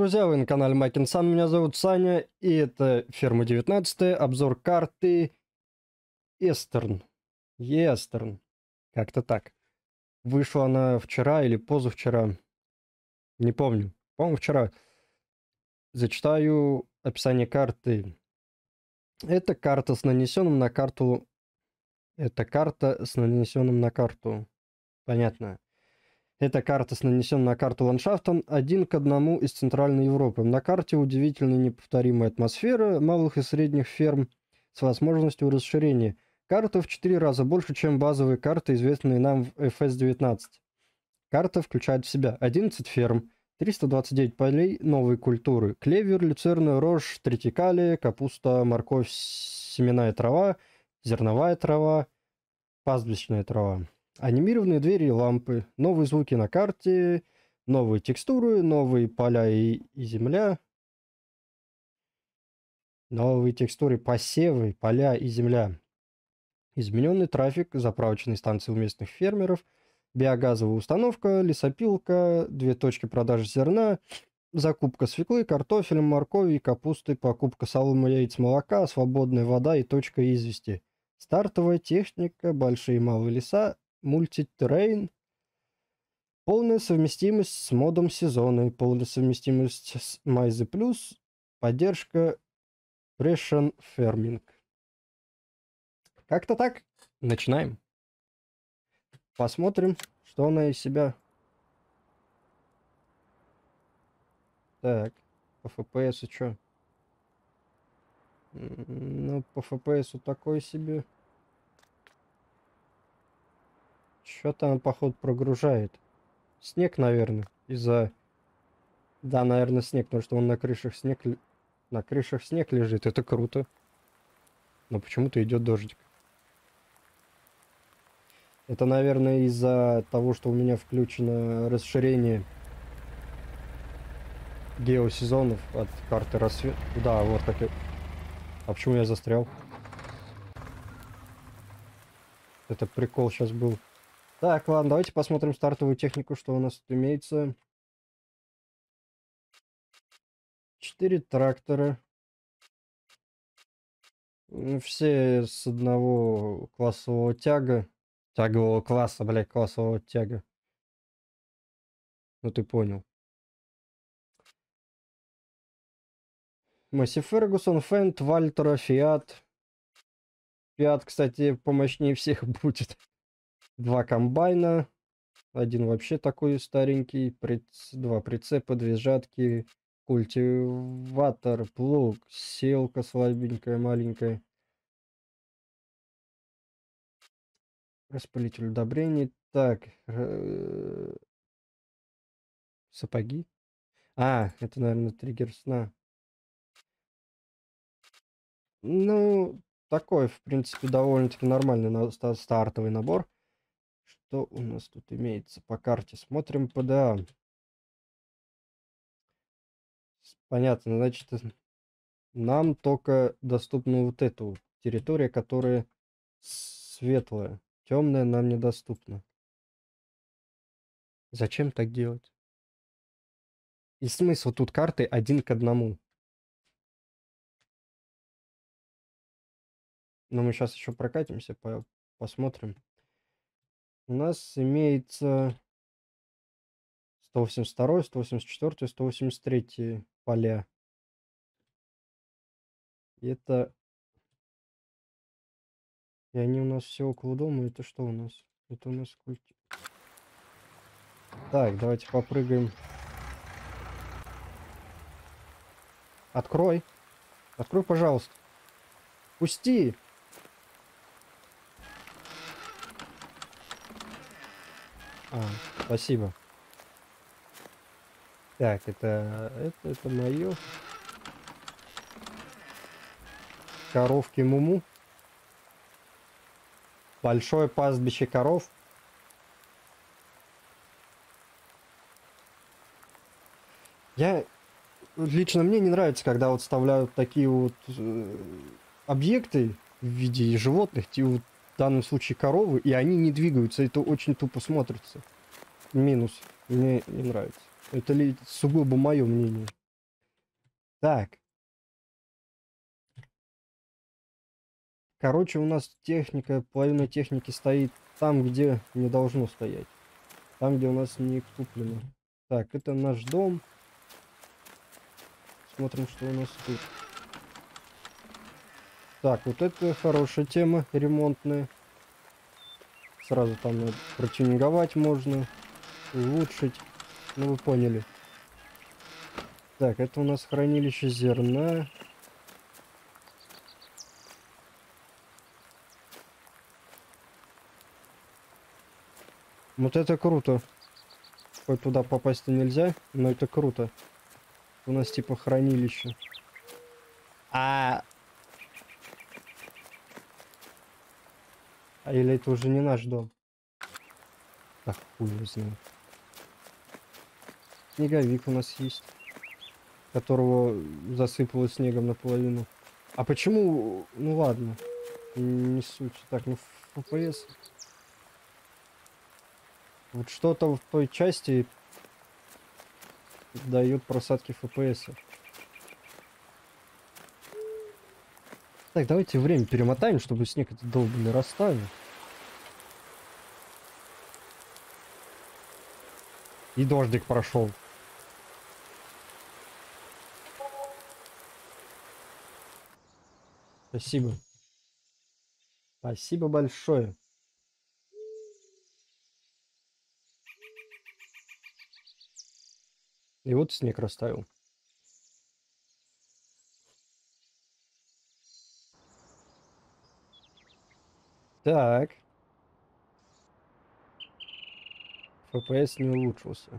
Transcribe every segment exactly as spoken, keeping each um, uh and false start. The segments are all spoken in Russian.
друзья, вы на канале Макинсан, меня зовут Саня, и это Ферма девятнадцать, обзор карты Эстерн. Естерн. Как-то так. Вышла она вчера или позавчера, не помню. По-моему, вчера. Зачитаю описание карты. Это карта с нанесенным на карту... Это карта с нанесенным на карту. Понятно. Эта карта с нанесенным на карту ландшафтом один к одному из Центральной Европы. На карте удивительно неповторимая атмосфера малых и средних ферм с возможностью расширения. Карта в четыре раза больше, чем базовые карты, известные нам в эф эс девятнадцать. Карта включает в себя одиннадцать ферм, триста двадцать девять полей новой культуры, клевер, люцерна, рожь, тритикалия, капуста, морковь, семенная трава, зерновая трава, пастбищная трава. Анимированные двери и лампы, новые звуки на карте, новые текстуры, новые поля и, и земля, новые текстуры, посевы, поля и земля, измененный трафик, заправочные станции у местных фермеров, биогазовая установка, лесопилка, две точки продажи зерна, закупка свеклы, картофеля, моркови, капусты, покупка соломы, яиц, молока, свободная вода и точка извести, стартовая техника, большие и малые леса, мультитеррейн, полная совместимость с модом сезона, полная совместимость с Майзе Плюс, поддержка Precision Farming. Как-то так. Начинаем. Посмотрим, что она из себя. Так, по эф пи эс что? Ну, по эф пи эс такой себе. Что-то она, походу, прогружает. Снег, наверное, из-за... Да, наверное, снег, потому что он на крышах снег... На крышах снег лежит, это круто. Но почему-то идет дождик. Это, наверное, из-за того, что у меня включено расширение геосезонов от карты рассвет. Да, вот как я... А почему я застрял? Это прикол сейчас был. Так, ладно, давайте посмотрим стартовую технику, что у нас тут имеется. Четыре трактора. Все с одного классового тяга. Тягового класса, блядь, классового тяга. Ну ты понял. Масси Фергусон, Фент, Вальтера, Фиат. Фиат, кстати, помощнее всех будет. Два комбайна. Один вообще такой старенький. Приц... Два прицепа, две жатки. Культиватор, плуг, селка слабенькая, маленькая. Распылитель удобрений. Так. Сапоги. А, это, наверное, триггер сна. Ну, такой, в принципе, довольно-таки нормальный на стартовый набор. Что у нас тут имеется по карте? Смотрим пэ дэ а. Понятно, значит, нам только доступна вот эта вот территория, которая светлая. Темная нам недоступна. Зачем так делать? И смысл тут карты один к одному. Но мы сейчас еще прокатимся, по посмотрим. У нас имеется сто восемьдесят два, сто восемьдесят четыре, сто восемьдесят три поля. И это... И они у нас все около дома. Это что у нас? Это у нас культи... Так, давайте попрыгаем. Открой. Открой, пожалуйста. Пусти. А, спасибо. Так, это... Это, это мое. Коровки Муму. Большое пастбище коров. Я... Лично мне не нравится, когда вот вставляют такие вот э, объекты в виде животных, те вот в данном случае коровы, и они не двигаются. Это очень тупо смотрится. Минус. Мне не нравится. Это ли сугубо мое мнение. Так. Короче, у нас техника, половина техники стоит там, где не должно стоять. Там, где у нас не куплено. Так, это наш дом. Смотрим, что у нас тут. Так, вот это хорошая тема, ремонтная. Сразу там надо протюнинговать можно, улучшить. Ну, вы поняли. Так, это у нас хранилище зерна. Вот это круто. Хоть туда попасть-то нельзя, но это круто. У нас типа хранилище. А... А или это уже не наш дом? Ах, хуй его знает. Снеговик у нас есть, которого засыпало снегом наполовину. А почему... Ну ладно, не суть. Так, ну эф пи эс. Вот что-то в той части дает просадки эф пи эс. Так, давайте время перемотаем, чтобы снег этот долбанный растаял. И дождик прошел. Спасибо. Спасибо большое. И вот снег растаял. Так. эф пи эс не улучшился.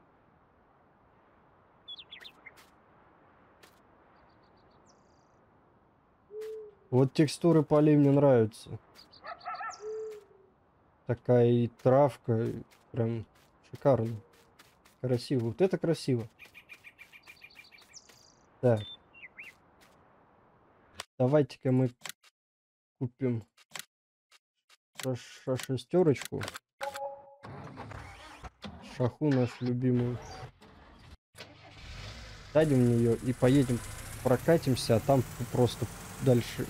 Вот текстуры полей мне нравятся. Такая и травка. Прям шикарно. Красиво. Вот это красиво. Так. Давайте-ка мы купим шестерочку. Шаху нашу любимую. Сядем в нее и поедем, прокатимся, а там просто дальше.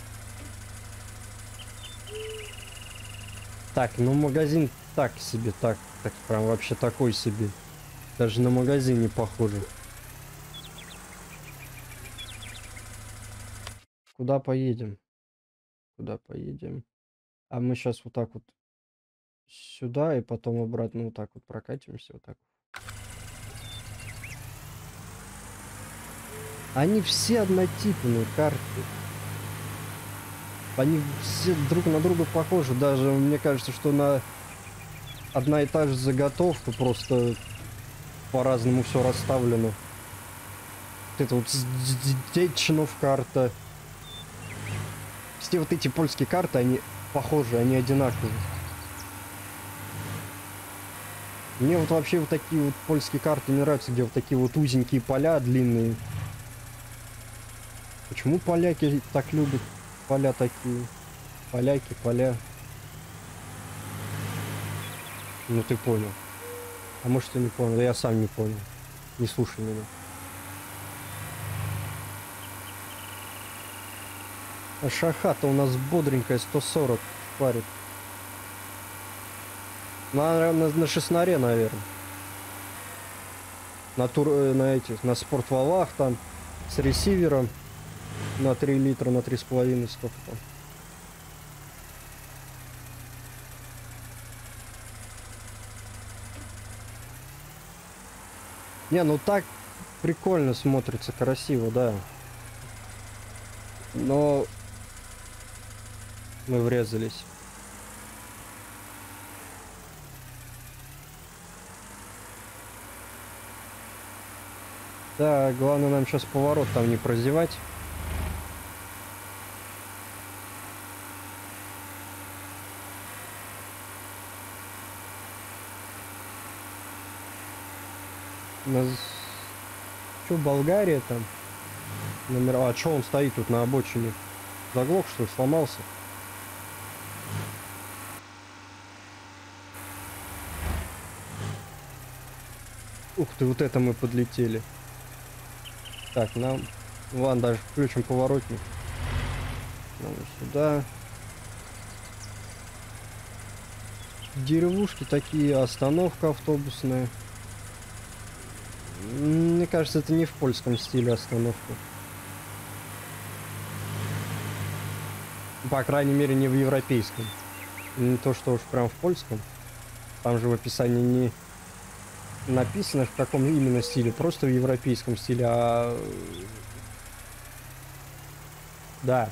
Так, ну магазин так себе, так, так прям вообще такой себе. Даже на магазин не похоже. Куда поедем? Куда поедем? А мы сейчас вот так вот сюда и потом обратно вот так вот прокатимся, вот так. Они все однотипные карты. Они все друг на друга похожи. Даже мне кажется, что на одна и та же заготовка, просто по-разному все расставлено. Вот это вот Детчинов карта. Все вот эти польские карты, они похожи, они одинаковые. Мне вот вообще вот такие вот польские карты не нравятся, где вот такие вот узенькие поля длинные. Почему поляки так любят поля такие? Поляки, поля. Ну ты понял. А может ты не понял? Да я сам не понял. Не слушай меня. А шаха-то у нас бодренькая, сто сорок парит. На, на, на шестнаре, наверное. На тур, на этих, на спортвалах там, с ресивером. На три литра, на три с половиной, сколько там. Не, ну так прикольно смотрится, красиво, да. Но мы врезались. Да, главное нам сейчас поворот там не прозевать. Нас... Что, Болгария там? Номер... А что он стоит тут на обочине? Заглох, что ли, сломался? Ух ты, вот это мы подлетели. Так, нам... Ладно, даже включим поворотник. Нам сюда. Деревушки такие, остановка автобусная. Мне кажется, это не в польском стиле остановка. По крайней мере, не в европейском. Не то, что уж прям в польском. Там же в описании не написано, в каком именно стиле. Просто в европейском стиле, а... Да.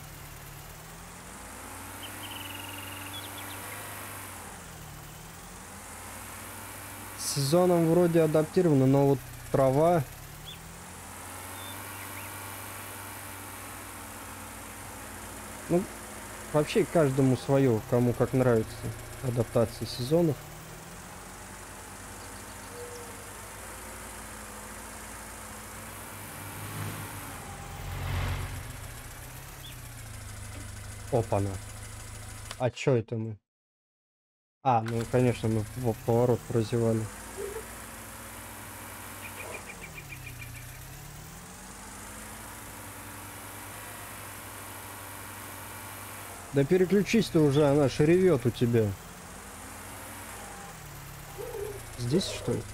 С сезоном вроде адаптировано, но вот трава... Ну, вообще каждому свое, кому как нравится адаптация сезонов. Опа-на. А чё это мы? А, ну, конечно, мы в поворот прозевали. Да переключись ты уже, она ж ревет у тебя. Здесь, что ли?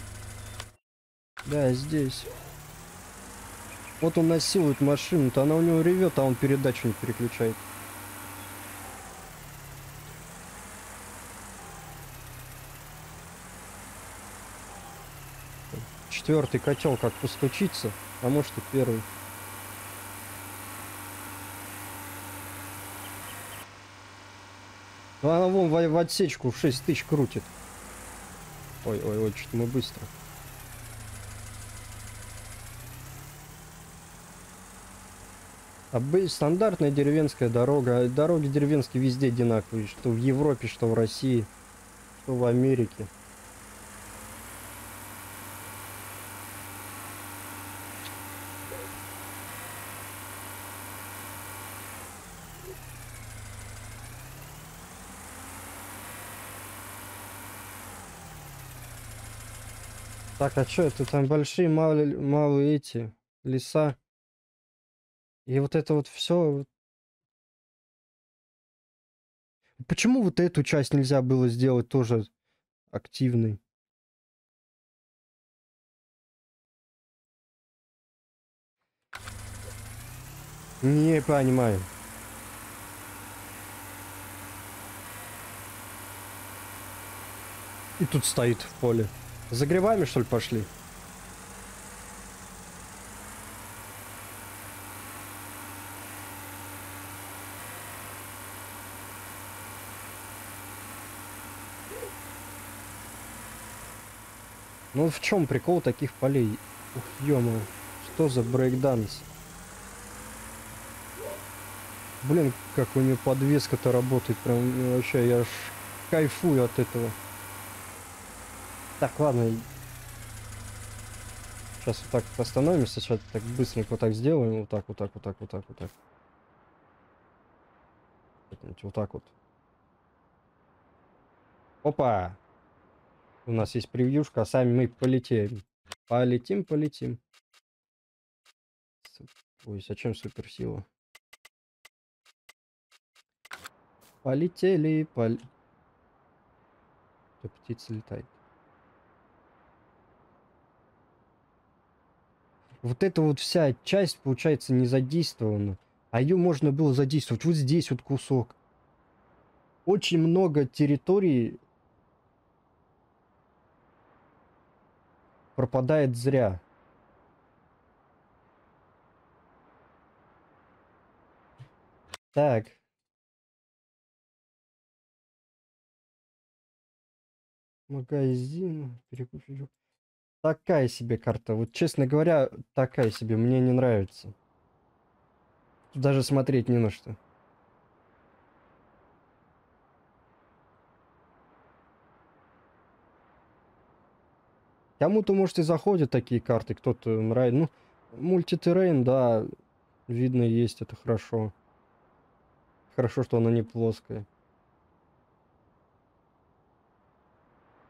Да, здесь. Вот он насилует машину-то, она у него ревет, а он передачу не переключает. Четвертый котел как постучится, а может и первый. Ну, она вон в, в отсечку в шесть тысяч крутит. Ой, ой, ой, что-то мы быстро. А стандартная деревенская дорога. Дороги деревенские везде одинаковые. Что в Европе, что в России, что в Америке. Так, а что это там большие, малые, малые эти леса? И вот это вот все. Почему вот эту часть нельзя было сделать тоже активной? Не понимаю. И тут стоит в поле. За грибами, что ли, пошли? Ну в чем прикол таких полей? Ух, ё-моё. Что за брейкданс? Блин, как у нее подвеска-то работает. Прям вообще, я аж кайфую от этого. Так, ладно. Сейчас вот так вот остановимся. Сейчас так быстренько вот так сделаем. Вот так, вот так, вот так, вот так, вот так. Вот так вот. Опа! У нас есть превьюшка, а сами мы полетим. Полетим, полетим. Ой, зачем суперсила? Полетели, пол... Да, птица летает. Вот эта вот вся часть, получается, не задействована. А ее можно было задействовать. Вот здесь вот кусок. Очень много территорий пропадает зря. Так. Магазин. Перекупить. Такая себе карта. Вот, честно говоря, такая себе. Мне не нравится. Тут даже смотреть не на что. Кому-то, может, и заходят такие карты, кто-то нравится. Ну, мультитеррейн, да, видно, есть, это хорошо. Хорошо, что она не плоская.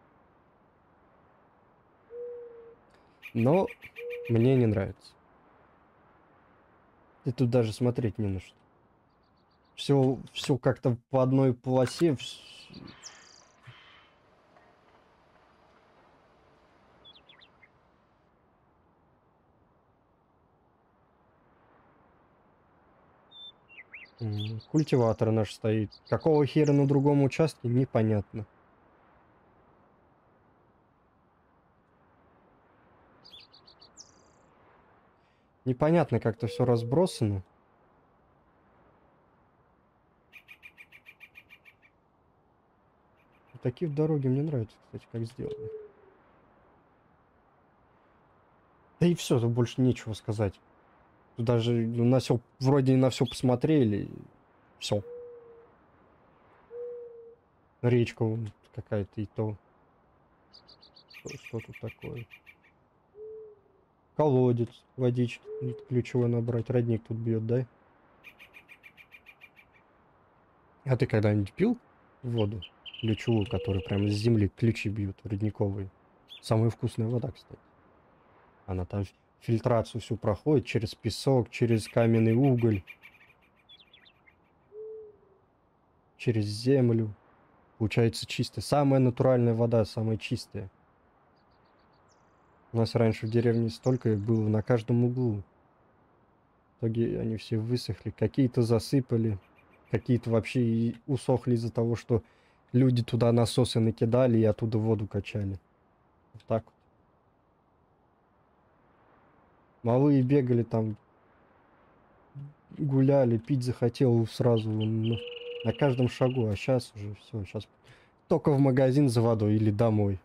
Но мне не нравится. И тут даже смотреть не на что. Все, все как-то по одной полосе. вс- М, Культиватор наш стоит. Какого хера на другом участке, непонятно. Непонятно, как-то все разбросано. Такие дороги мне нравятся, кстати, как сделаны. Да и все, тут больше нечего сказать. Тут даже ну, на все, вроде и на все посмотрели. Все. Речка вон какая-то и то. Что, что тут такое? Колодец, водички ключевой набрать. Родник тут бьет, да? А ты когда-нибудь пил воду ключевую, которую прямо с земли ключи бьют, родниковые? Самая вкусная вода, кстати. Она там фильтрацию всю проходит через песок, через каменный уголь, через землю. Получается чистая. Самая натуральная вода, самая чистая. У нас раньше в деревне столько их было на каждом углу. В итоге они все высохли. Какие-то засыпали, какие-то вообще и усохли из-за того, что люди туда насосы накидали и оттуда воду качали. Вот так вот. Малые бегали там, гуляли, пить захотел сразу ну, на каждом шагу. А сейчас уже все, сейчас только в магазин за водой или домой.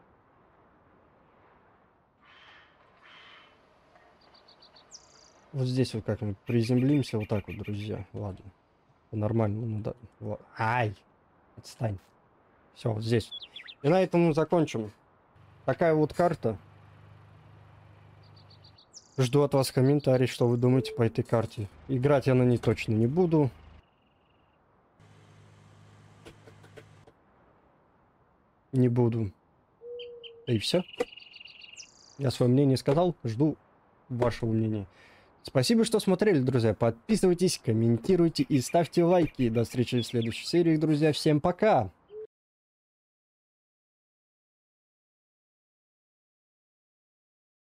Вот здесь вот как-нибудь приземлимся, вот так вот, друзья. Ладно. Нормально, ну да. Ла- Ай! Отстань. Все, вот здесь. И на этом мы закончим. Такая вот карта. Жду от вас комментарий, что вы думаете по этой карте. Играть я на ней точно не буду. Не буду. И все. Я свое мнение сказал. Жду вашего мнения. Спасибо, что смотрели, друзья. Подписывайтесь, комментируйте и ставьте лайки. До встречи в следующей серии, друзья. Всем пока!